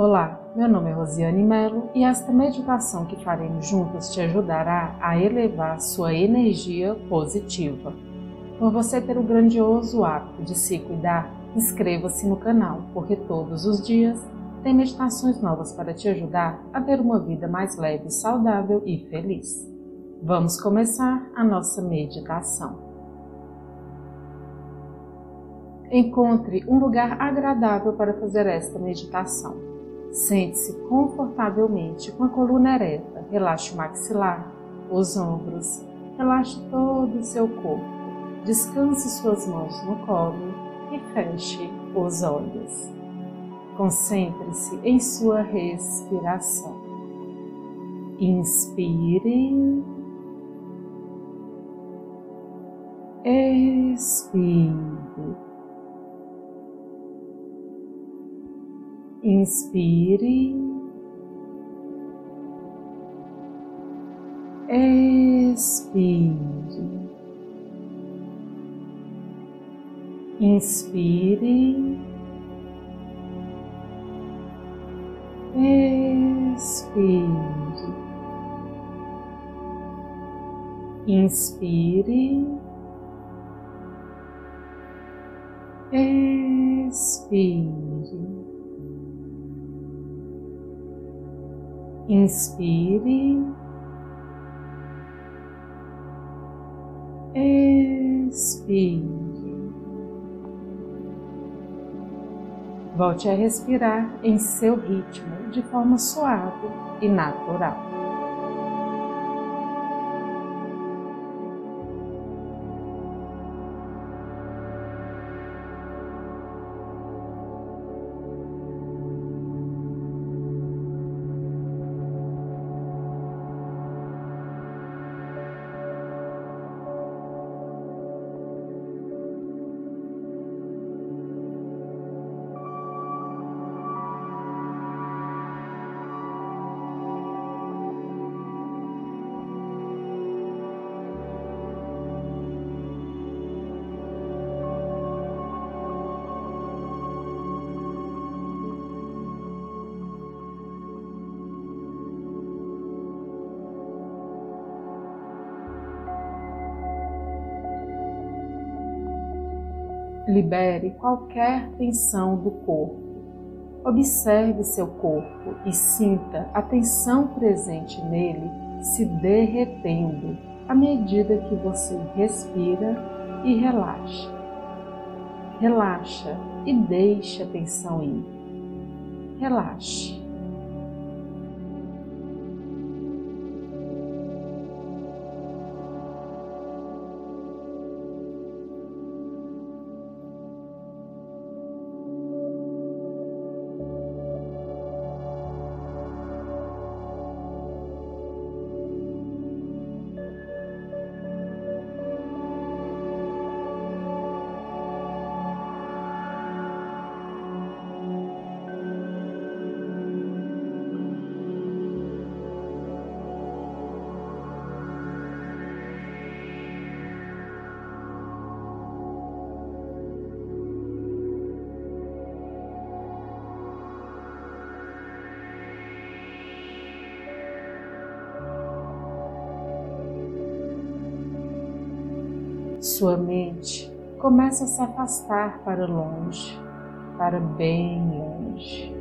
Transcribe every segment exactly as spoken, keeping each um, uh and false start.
Olá, meu nome é Rosiane Melo e esta meditação que faremos juntas te ajudará a elevar sua energia positiva. Por você ter o grandioso hábito de se cuidar, inscreva-se no canal, porque todos os dias tem meditações novas para te ajudar a ter uma vida mais leve, saudável e feliz. Vamos começar a nossa meditação. Encontre um lugar agradável para fazer esta meditação. Sente-se confortavelmente com a coluna ereta, relaxe o maxilar, os ombros, relaxe todo o seu corpo, descanse suas mãos no colo e feche os olhos. Concentre-se em sua respiração. Inspire, expire. Inspire, expire, inspire, expire, inspire, expire. Inspire, expire. Volte a respirar em seu ritmo, de forma suave e natural. Libere qualquer tensão do corpo. Observe seu corpo e sinta a tensão presente nele se derretendo à medida que você respira e relaxa. Relaxa e deixe a tensão ir. Relaxe. Sua mente começa a se afastar para longe, para bem longe.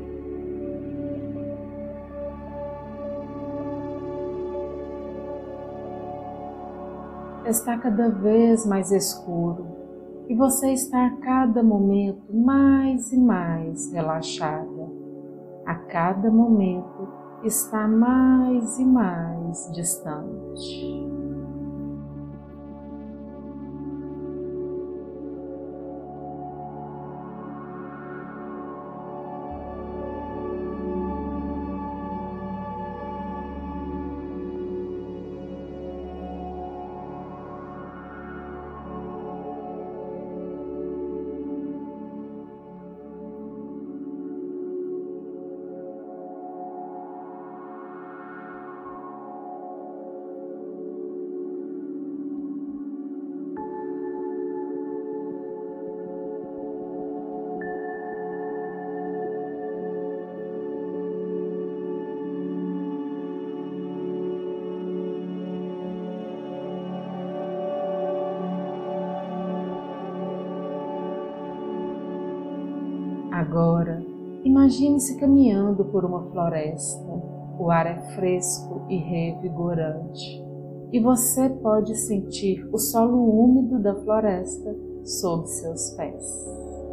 Está cada vez mais escuro e você está a cada momento mais e mais relaxada. A cada momento está mais e mais distante. Agora, imagine-se caminhando por uma floresta. O ar é fresco e revigorante, e você pode sentir o solo úmido da floresta sob seus pés.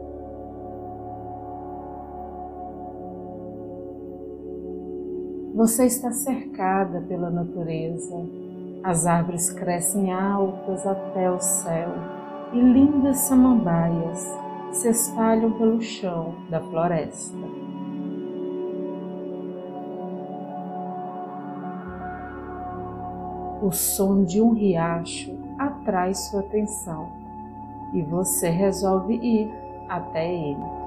Você está cercada pela natureza. As árvores crescem altas até o céu e lindas samambaias se espalham pelo chão da floresta. O som de um riacho atrai sua atenção e você resolve ir até ele.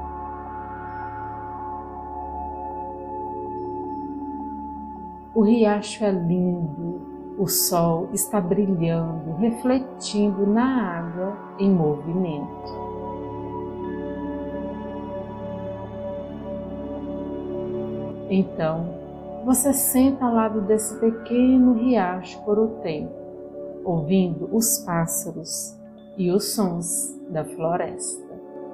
O riacho é lindo, o sol está brilhando, refletindo na água em movimento. Então, você senta ao lado desse pequeno riacho por um tempo, ouvindo os pássaros e os sons da floresta.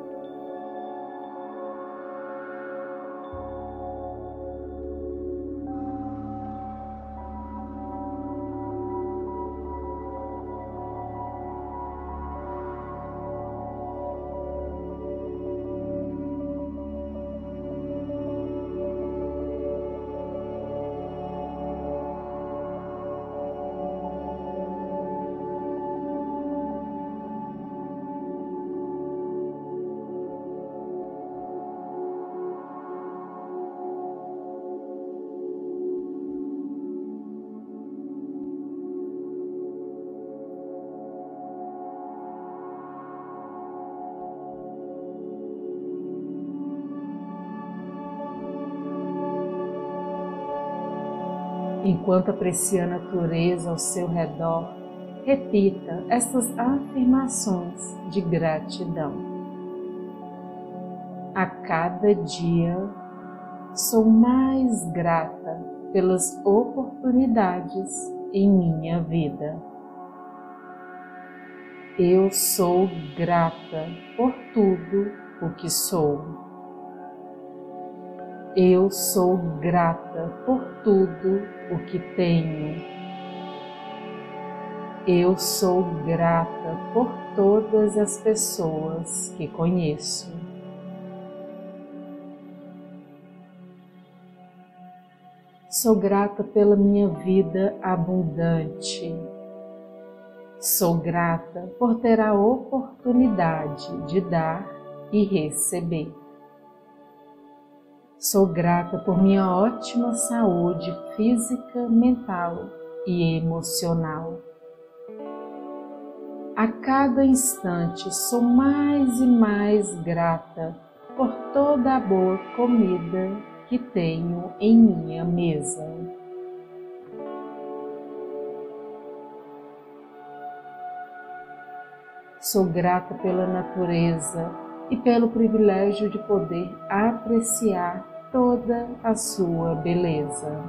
Enquanto aprecia a natureza ao seu redor, repita estas afirmações de gratidão. A cada dia, sou mais grata pelas oportunidades em minha vida. Eu sou grata por tudo o que sou. Eu sou grata por tudo o que tenho. Eu sou grata por todas as pessoas que conheço. Sou grata pela minha vida abundante. Sou grata por ter a oportunidade de dar e receber. Sou grata por minha ótima saúde física, mental e emocional. A cada instante sou mais e mais grata por toda a boa comida que tenho em minha mesa. Sou grata pela natureza e pelo privilégio de poder apreciar toda a sua beleza.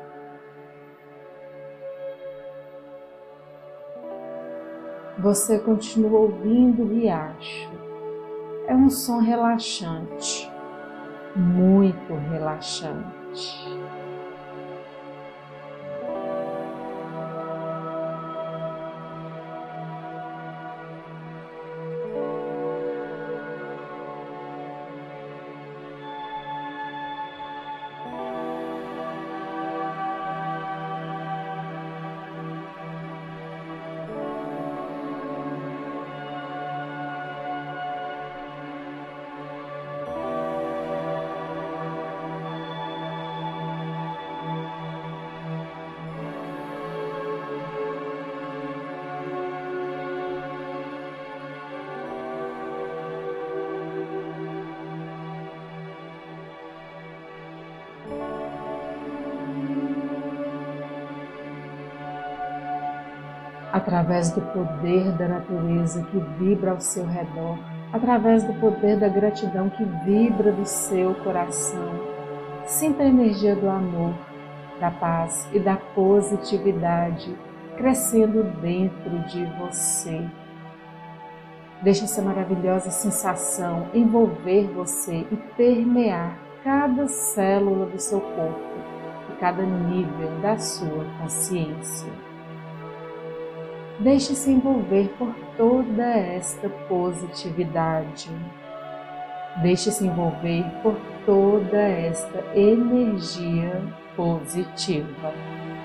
Você continua ouvindo o riacho. É um som relaxante, muito relaxante. Através do poder da natureza que vibra ao seu redor, através do poder da gratidão que vibra do seu coração, sinta a energia do amor, da paz e da positividade crescendo dentro de você. Deixe essa maravilhosa sensação envolver você e permear cada célula do seu corpo e cada nível da sua consciência. Deixe-se envolver por toda esta positividade. Deixe-se envolver por toda esta energia positiva.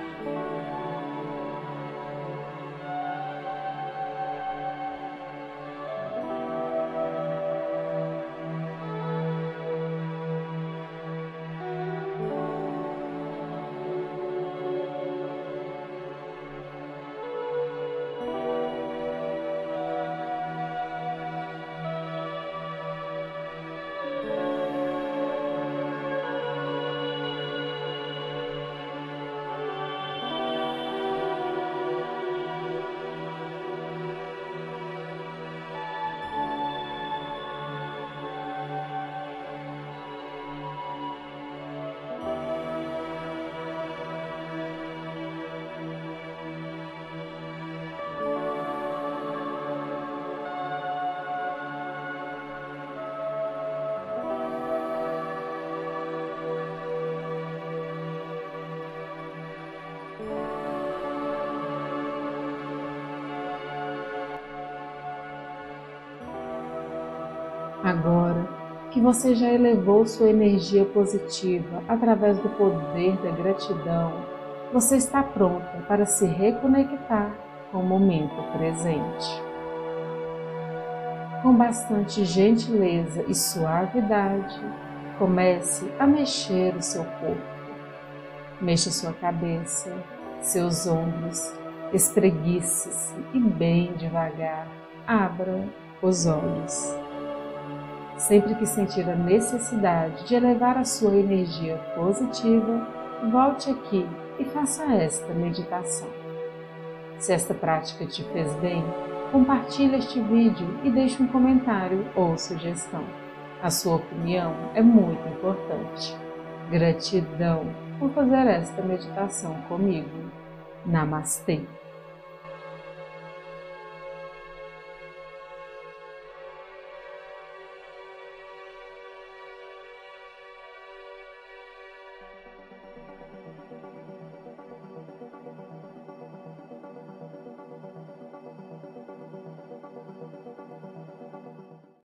Agora que você já elevou sua energia positiva através do poder da gratidão, você está pronta para se reconectar com o momento presente. Com bastante gentileza e suavidade, comece a mexer o seu corpo. Mexa sua cabeça, seus ombros, espreguice-se e bem devagar abra os olhos. Sempre que sentir a necessidade de elevar a sua energia positiva, volte aqui e faça esta meditação. Se esta prática te fez bem, compartilhe este vídeo e deixe um comentário ou sugestão. A sua opinião é muito importante. Gratidão por fazer esta meditação comigo. Namastê!